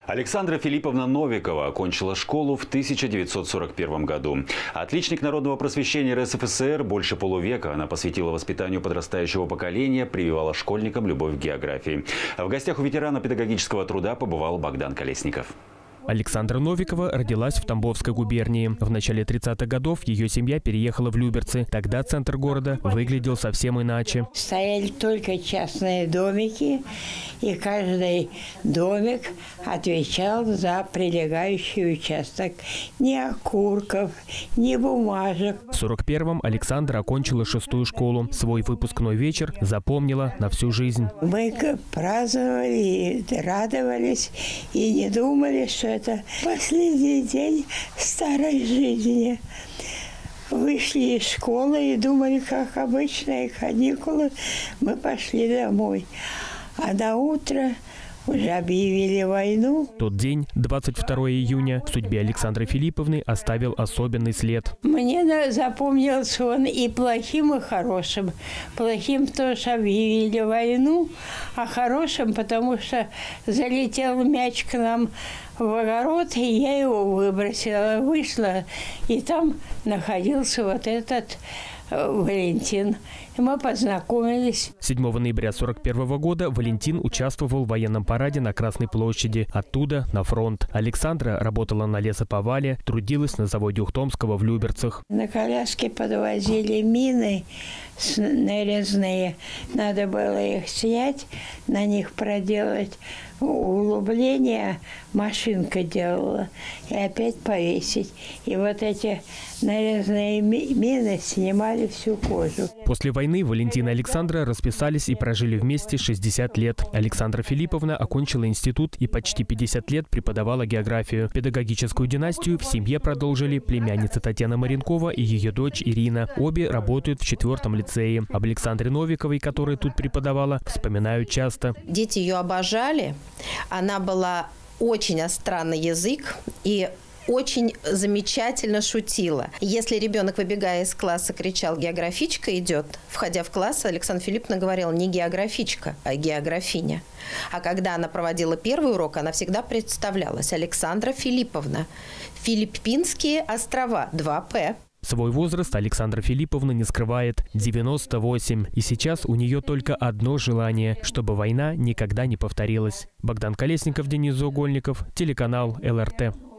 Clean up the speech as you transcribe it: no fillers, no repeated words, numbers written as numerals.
Александра Филипповна Новикова окончила школу в 1941 году. Отличник народного просвещения РСФСР, больше полувека она посвятила воспитанию подрастающего поколения, прививала школьникам любовь к географии. В гостях у ветерана педагогического труда побывал Богдан Колесников. Александра Новикова родилась в Тамбовской губернии. В начале 30-х годов ее семья переехала в Люберцы. Тогда центр города выглядел совсем иначе. Стояли только частные домики, и каждый домик отвечал за прилегающий участок. Ни окурков, ни бумажек. В 41-м Александра окончила 6-ю школу. Свой выпускной вечер запомнила на всю жизнь. Мы праздновали, радовались и не думали, что это последний день старой жизни. Вышли из школы и думали, как обычные каникулы, мы пошли домой. А на утро уже объявили войну. Тот день, 22 июня, в судьбе Александры Филипповны оставил особенный след. Мне запомнился он и плохим, и хорошим. Плохим, потому что объявили войну, а хорошим, потому что залетел мяч к нам в огород, и я его выбросила, вышла, и там находился вот этот Валентин. И мы познакомились. 7 ноября 1941 года Валентин участвовал в военном параде на Красной площади. Оттуда на фронт. Александра работала на лесоповале, трудилась на заводе Ухтомского в Люберцах. На коляске подвозили мины нарезные. Надо было их снять, на них проделать углубление. Машинка делала. И опять повесить. И вот эти нарезные мины снимали всю кожу. После войны Валентин и Александра расписались и прожили вместе 60 лет. Александра Филипповна окончила институт и почти 50 лет преподавала географию. Педагогическую династию в семье продолжили племянница Татьяна Маренкова и ее дочь Ирина. Обе работают в 4-м лицее. Об Александре Новиковой, которая тут преподавала, вспоминают часто. Дети ее обожали. Она была очень остра на язык и очень замечательно шутила. Если ребенок, выбегая из класса, кричал «географичка идет», входя в класс, Александра Филипповна говорила не географичка, а географиня. А когда она проводила первый урок, она всегда представлялась: Александра Филипповна. Филиппинские острова, 2П. Свой возраст Александра Филипповна не скрывает – 98. И сейчас у нее только одно желание – чтобы война никогда не повторилась. Богдан Колесников, Денис Заугольников, телеканал ЛРТ.